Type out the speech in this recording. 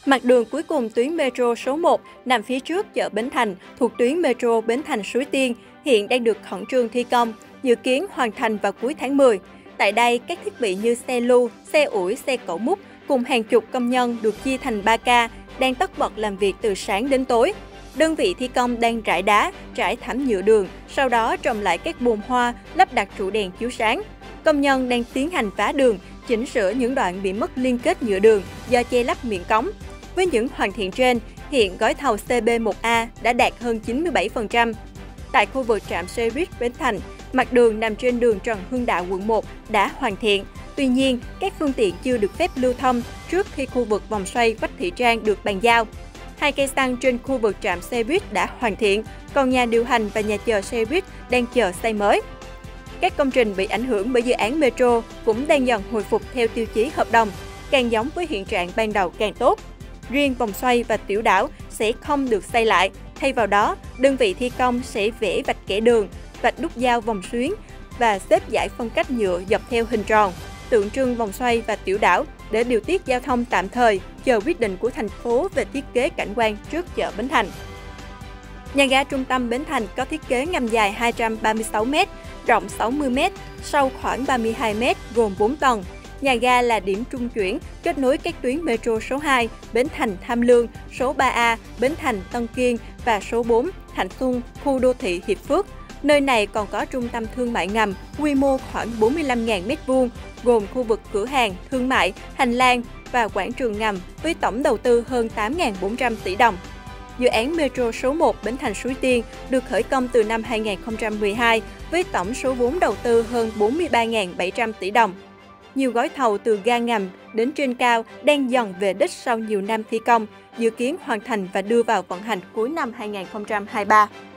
Mặt đường cuối cùng tuyến metro số 1 nằm phía trước chợ Bến Thành thuộc tuyến metro Bến Thành Suối Tiên hiện đang được khẩn trương thi công, dự kiến hoàn thành vào cuối tháng 10. Tại đây, các thiết bị như xe lu, xe ủi, xe cẩu múc cùng hàng chục công nhân được chia thành 3 ca đang tất bật làm việc từ sáng đến tối. Đơn vị thi công đang rải đá, trải thảm nhựa đường, sau đó trồng lại các bồn hoa, lắp đặt trụ đèn chiếu sáng. Công nhân đang tiến hành vá đường, chỉnh sửa những đoạn bị mất liên kết nhựa đường do che lấp miệng cống. Với những hoàn thiện trên, hiện gói thầu CB1A đã đạt hơn 97%. Tại khu vực trạm xe buýt Bến Thành, mặt đường nằm trên đường Trần Hưng Đạo, quận 1 đã hoàn thiện. Tuy nhiên, các phương tiện chưa được phép lưu thông trước khi khu vực vòng xoay Vách Thị Trang được bàn giao. 2 cây xăng trên khu vực trạm xe buýt đã hoàn thiện, còn nhà điều hành và nhà chờ xe buýt đang chờ xây mới. Các công trình bị ảnh hưởng bởi dự án metro cũng đang dần hồi phục theo tiêu chí hợp đồng, càng giống với hiện trạng ban đầu càng tốt. Riêng vòng xoay và tiểu đảo sẽ không được xây lại, thay vào đó, đơn vị thi công sẽ vẽ vạch kẻ đường, vạch nút giao vòng xuyến và xếp dải phân cách nhựa dọc theo hình tròn, tượng trưng vòng xoay và tiểu đảo để điều tiết giao thông tạm thời, chờ quyết định của thành phố về thiết kế cảnh quan trước chợ Bến Thành. Nhà ga trung tâm Bến Thành có thiết kế ngầm dài 236 m, rộng 60 m, sâu khoảng 32 m, gồm 4 tầng. Nhà ga là điểm trung chuyển, kết nối các tuyến metro số 2, Bến Thành Tham Lương, số 3A, Bến Thành Tân Kiên và số 4, Thạnh Xuân, khu đô thị Hiệp Phước. Nơi này còn có trung tâm thương mại ngầm, quy mô khoảng 45.000 m2, gồm khu vực cửa hàng, thương mại, hành lang và quảng trường ngầm với tổng đầu tư hơn 8.400 tỷ đồng. Dự án metro số 1 Bến Thành Suối Tiên được khởi công từ năm 2012 với tổng số vốn đầu tư hơn 43.700 tỷ đồng. Nhiều gói thầu từ ga ngầm đến trên cao đang dần về đích sau nhiều năm thi công, dự kiến hoàn thành và đưa vào vận hành cuối năm 2023.